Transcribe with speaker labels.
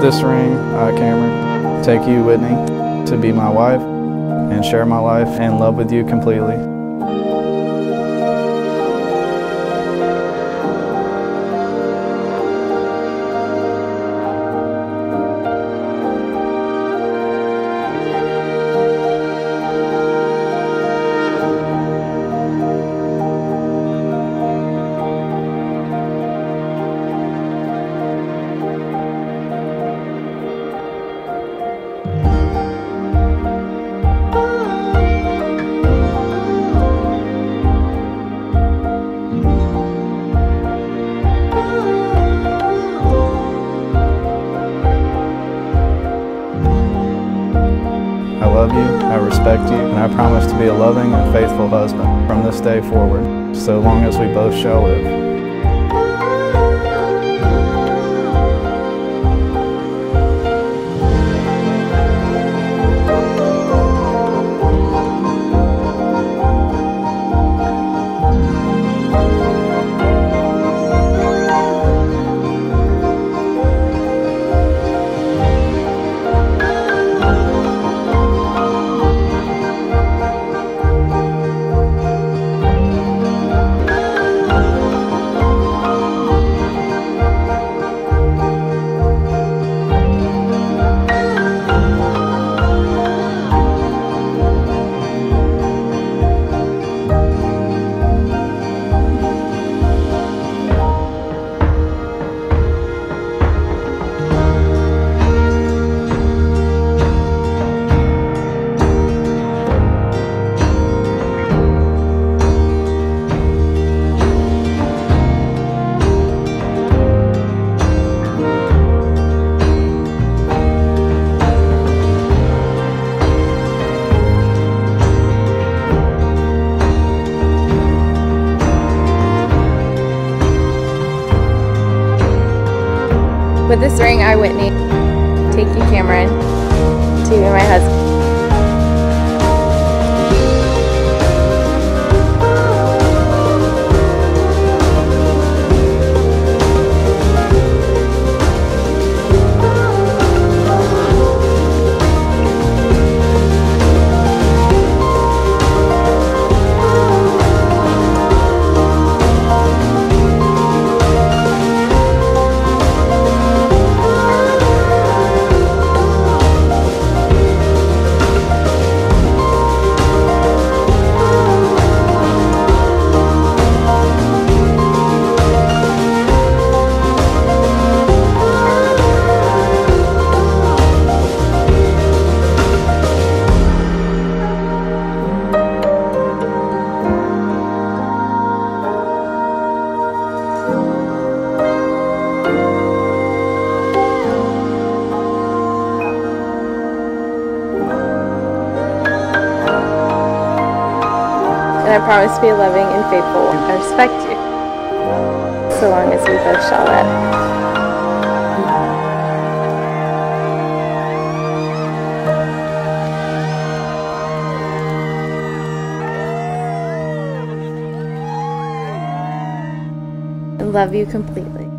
Speaker 1: With this ring, I, Cameron, take you, Whitney, to be my wife and share my life and love with you completely. I love you, I respect you, and I promise to be a loving and faithful husband from this day forward, so long as we both shall live.
Speaker 2: With this ring, I, Whitney, take you, Cameron, to be my husband. And I promise to be loving and faithful. I respect you, so long as we both shall live. And love you completely.